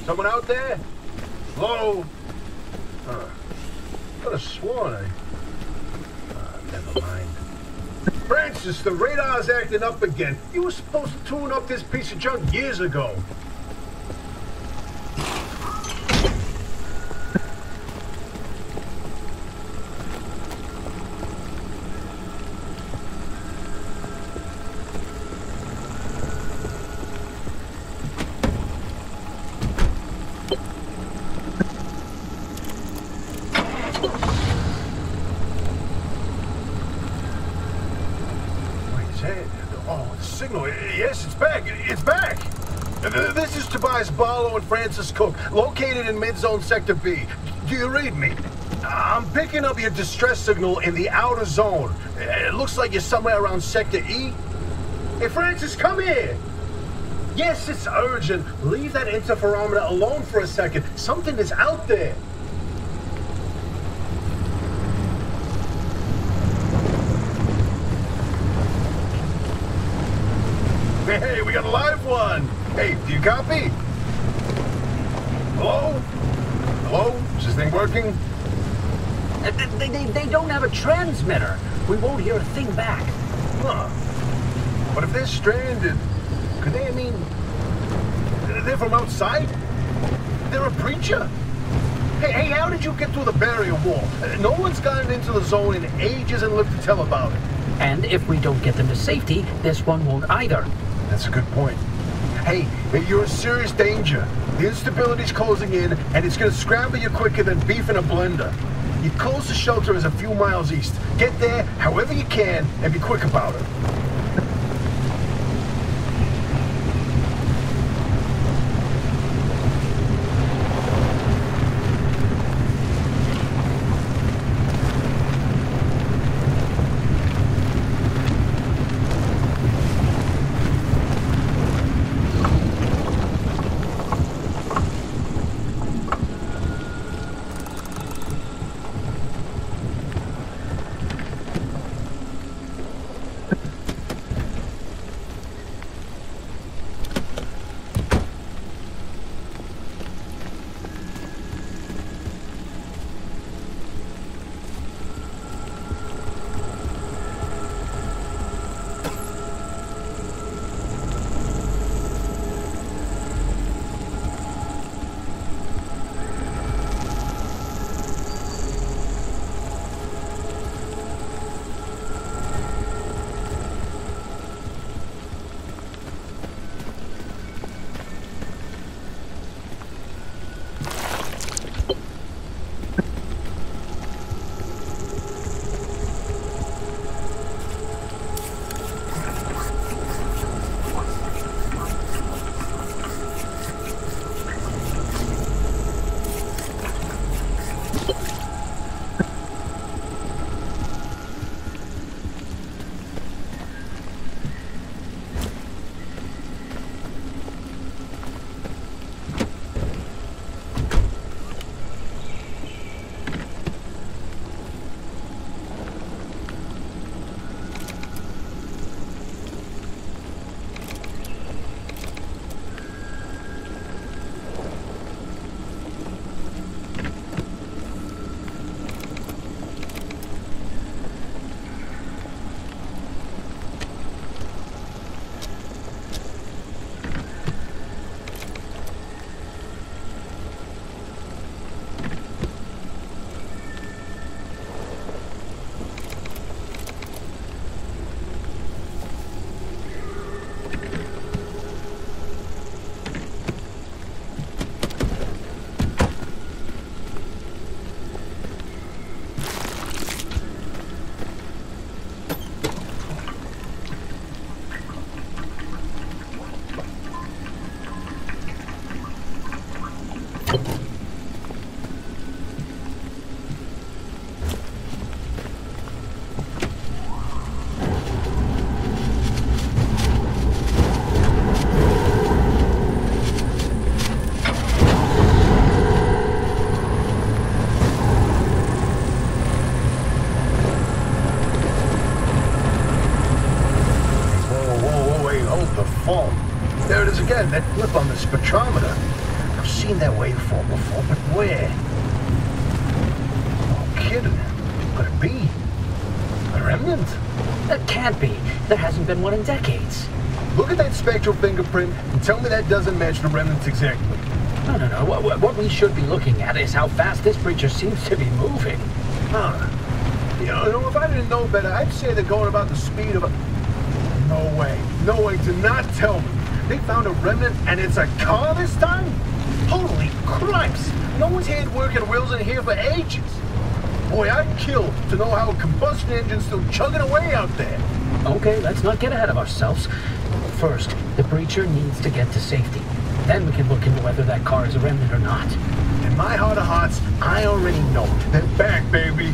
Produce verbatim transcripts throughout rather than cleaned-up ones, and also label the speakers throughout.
Speaker 1: Someone out there? Hello? Huh. Could have sworn I... Uh, never mind. Francis, the radar's acting up again. You were supposed to tune up this piece of junk years ago. Yes, it's back. It's back. This is Tobias Barlow and Francis Cook, located in mid-zone Sector B. Do you read me? I'm picking up your distress signal in the outer zone. It looks like you're somewhere around Sector E. Hey, Francis, come here. Yes, it's urgent. Leave that interferometer alone for a second. Something is out there. Hey, we got a live one! Hey, do you copy? Hello? Hello? Is this thing working?
Speaker 2: Uh, they, they, they don't have a transmitter. We won't hear a thing back.
Speaker 1: Huh. But if they're stranded, could they, I mean... They're from outside? They're a preacher? Hey, hey, how did you get through the barrier wall? No one's gotten into the zone in ages and lived to tell about it.
Speaker 2: And if we don't get them to safety, this one won't either.
Speaker 1: That's a good point. Hey, you're in serious danger. The instability's closing in, and it's gonna scramble you quicker than beef in a blender. Your closest shelter is a few miles east. Get there however you can, and be quick about it. There it is again, that blip on the spectrometer.
Speaker 2: seen their waveform before, but where?
Speaker 1: No kidding. Could it be? A remnant?
Speaker 2: That can't be. There hasn't been one in decades.
Speaker 1: Look at that spectral fingerprint and tell me that doesn't match the remnants exactly.
Speaker 2: No, no, no. What, what we should be looking at is how fast this creature seems to be moving.
Speaker 1: Huh. You know, if I didn't know better, I'd say they're going about the speed of a... No way. No way. Do not tell me. They found a remnant and it's a car this time? Holy cripes! No one's had working wheels in here for ages. Boy, I'd kill to know how a combustion engine's still chugging away out there.
Speaker 2: Okay, let's not get ahead of ourselves. First, the breacher needs to get to safety. Then we can look into whether that car is a remnant or not.
Speaker 1: In my heart of hearts, I already know. They're back, baby.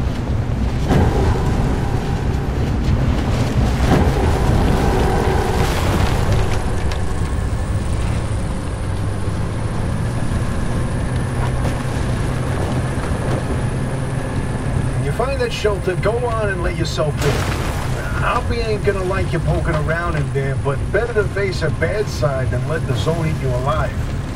Speaker 1: Find that shelter, go on and let yourself in. Hoppy ain't gonna like you poking around in there, but better to face a bad side than let the zone eat you alive.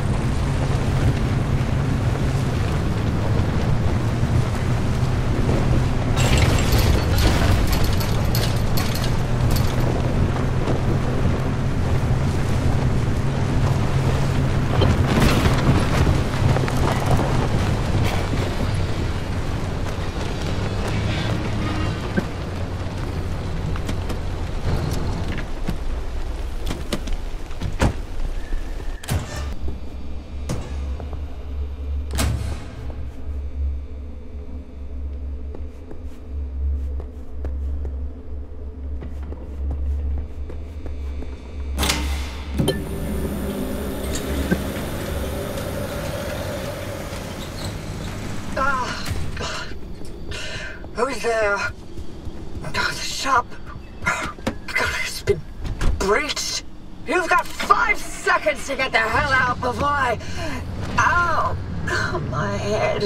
Speaker 3: Who's there? Oh, the shop. God, it's been breached. You've got five seconds to get the hell out before I... Ow! Oh, my head.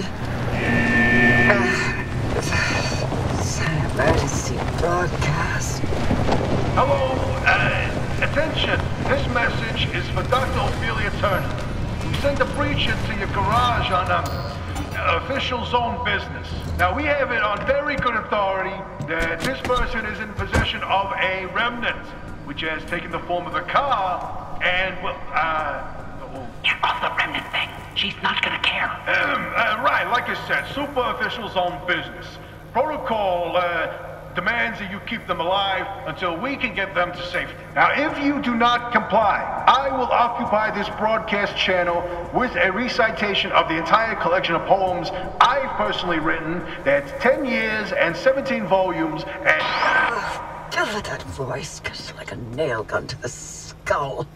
Speaker 3: Uh, it's an emergency broadcast.
Speaker 1: Hello, uh, attention. This message is for Doctor Ophelia Turner. We sent a breacher to your garage on um, official zone business. Now, we have it on very good authority that this person is in possession of a remnant, which has taken the form of a car, and, well, uh... Oh.
Speaker 4: Get off the remnant thing. She's not gonna care.
Speaker 1: Um, uh, right, like I said, super official zone business. Protocol, uh... demands that you keep them alive until we can get them to safety. Now, if you do not comply, I will occupy this broadcast channel with a recitation of the entire collection of poems I've personally written. That's ten years and seventeen volumes and...
Speaker 3: Uh, don't let that voice cut like a nail gun to the skull.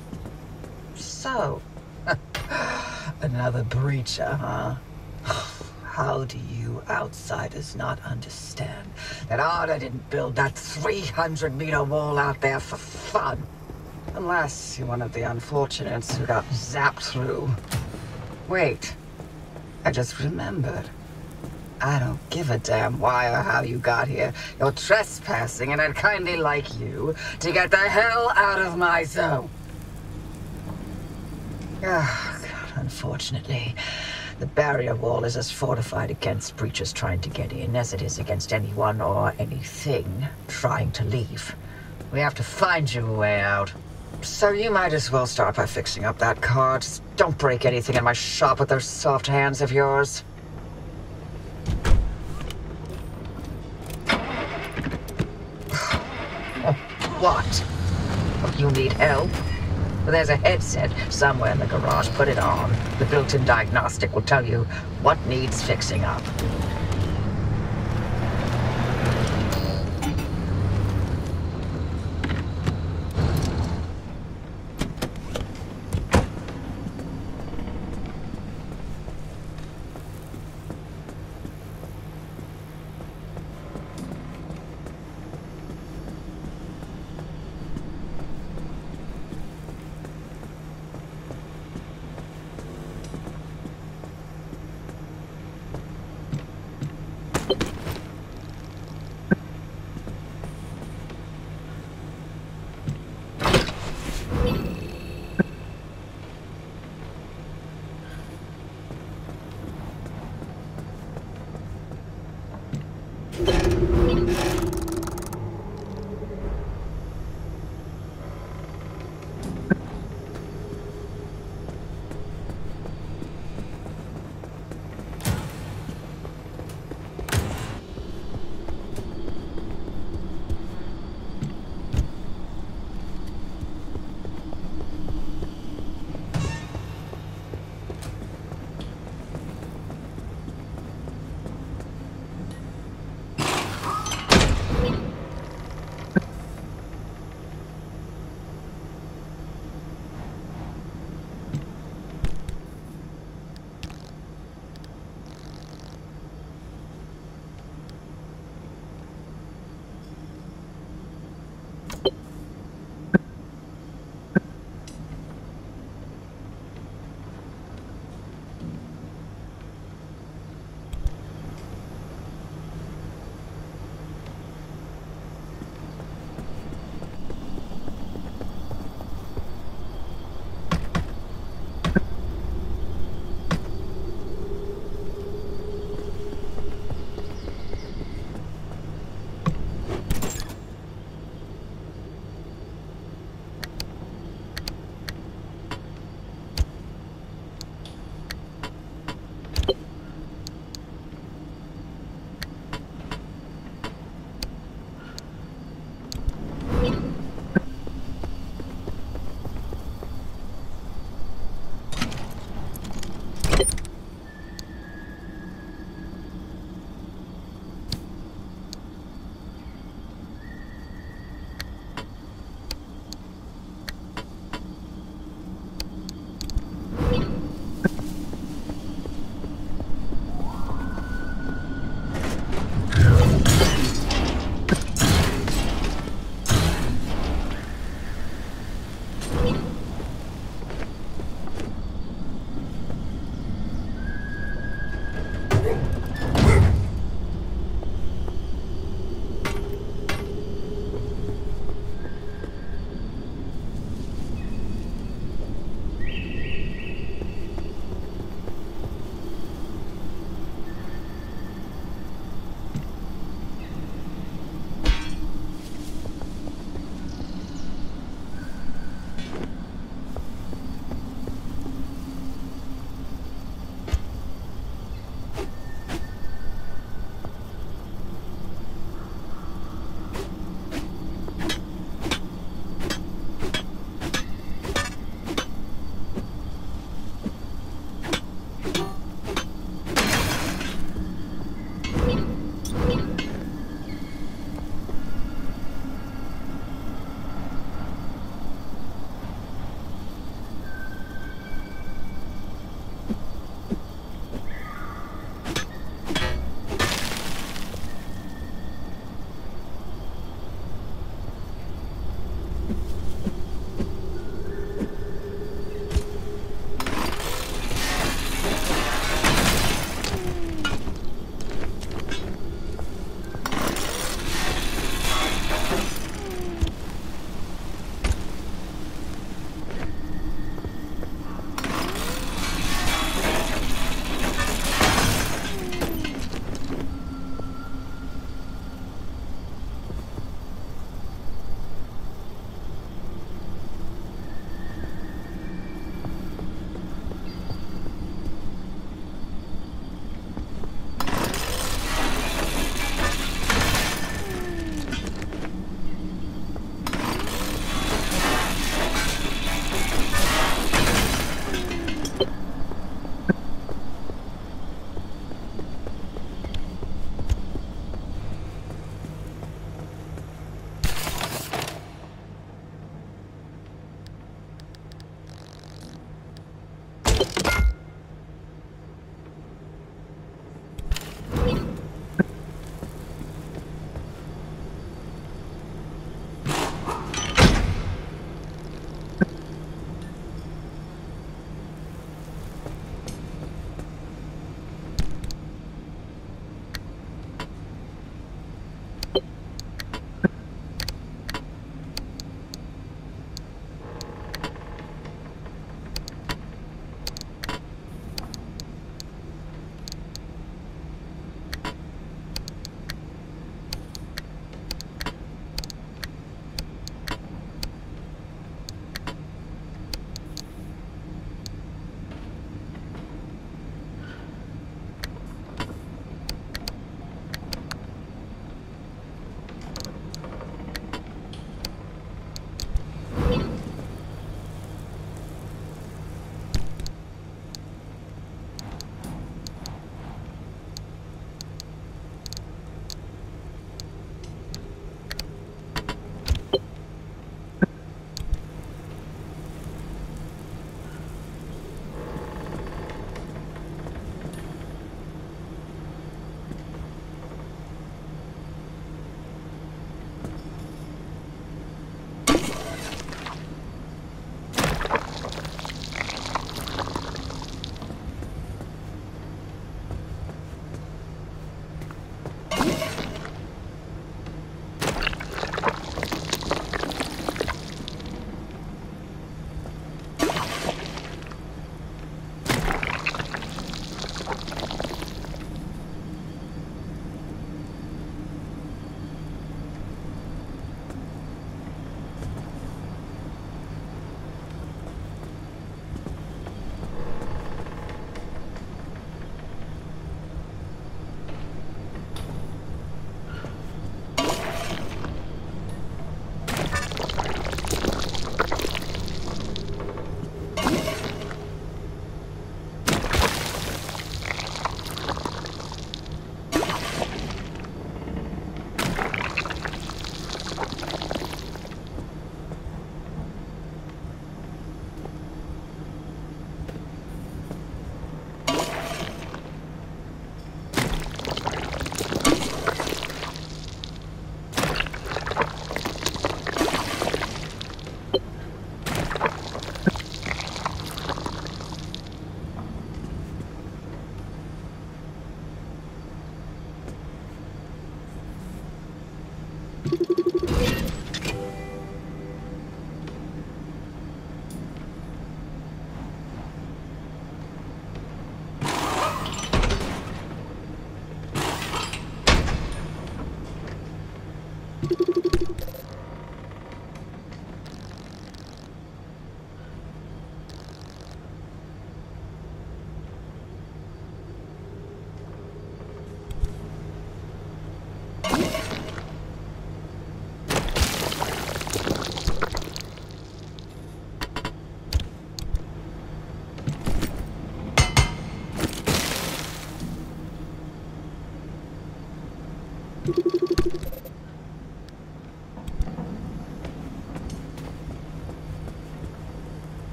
Speaker 3: So, another breacher, huh? How do you outsiders not understand that Arda didn't build that three hundred meter wall out there for fun? Unless you're one of the unfortunates who got zapped through. Wait, I just remembered. I don't give a damn why or how you got here. You're trespassing, and I'd kindly like you to get the hell out of my zone. Oh, God, unfortunately, the barrier wall is as fortified against breachers trying to get in as it is against anyone or anything trying to leave. We have to find you a way out. So you might as well start by fixing up that car. Just don't break anything in my shop with those soft hands of yours. What? You need help? Well, there's a headset somewhere in the garage. Put it on. The built-in diagnostic will tell you what needs fixing up.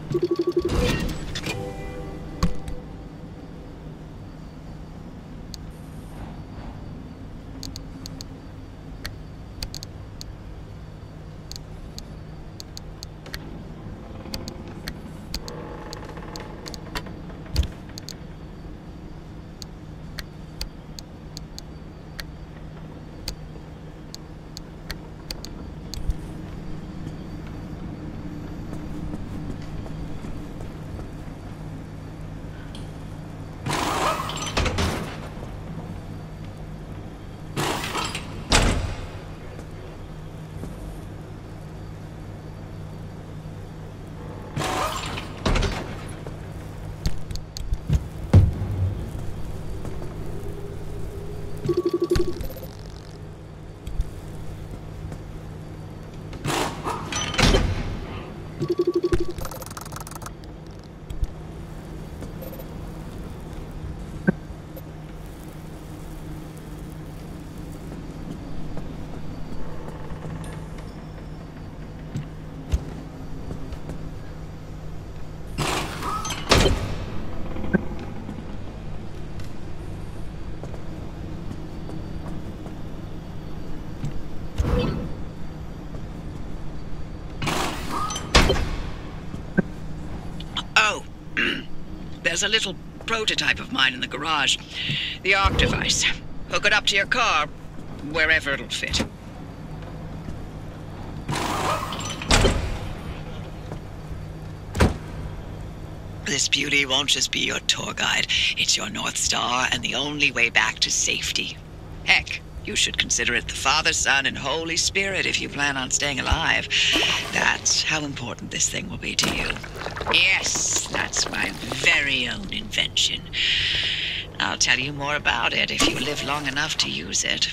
Speaker 5: There's a little prototype of mine in the garage. The Arc device. Hook it up to your car, wherever it'll fit. This beauty won't just be your tour guide. It's your North Star and the only way back to safety. Heck, you should consider it the Father, Son, and Holy Spirit if you plan on staying alive. That's how important this thing will be to you. Yes, that's my very own invention. I'll tell you more about it if you live long enough to use it.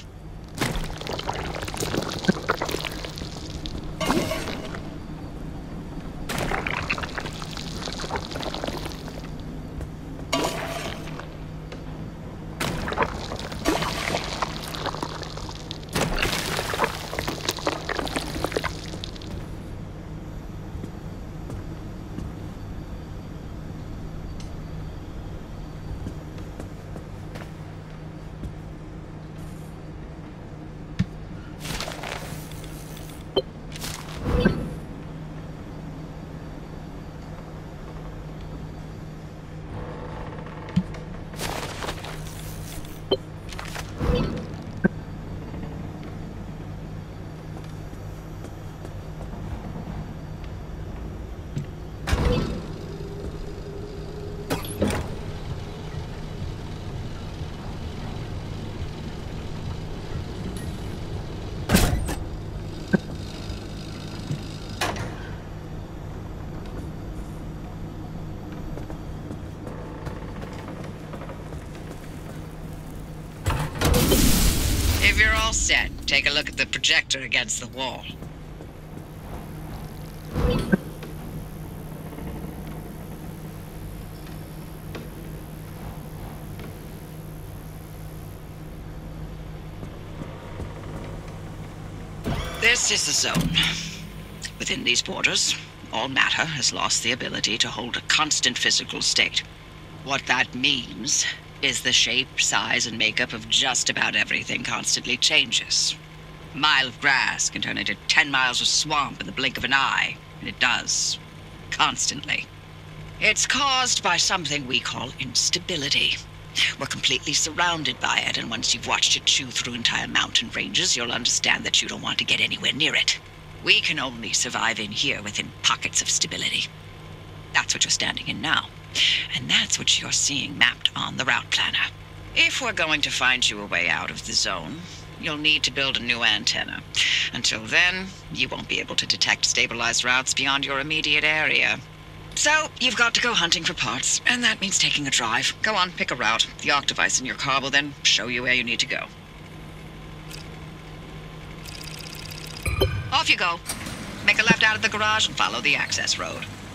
Speaker 5: If you're all set, take a look at the projector against the wall. This is the zone. Within these borders, all matter has lost the ability to hold a constant physical state. What that means is the shape, size, and makeup of just about everything constantly changes. A mile of grass can turn into ten miles of swamp in the blink of an eye, and it does. Constantly. It's caused by something we call instability. We're completely surrounded by it, and once you've watched it chew through entire mountain ranges, you'll understand that you don't want to get anywhere near it. We can only survive in here within pockets of stability. That's what you're standing in now. And that's what you're seeing mapped on the route planner. If we're going to find you a way out of the zone, you'll need to build a new antenna. Until then, you won't be able to detect stabilized routes beyond your immediate area. So, you've got to go hunting for parts, and that means taking a drive. Go on, pick a route. The Arc device in your car will then show you where you need to go. Off you go. Make a left out of the garage and follow the access road.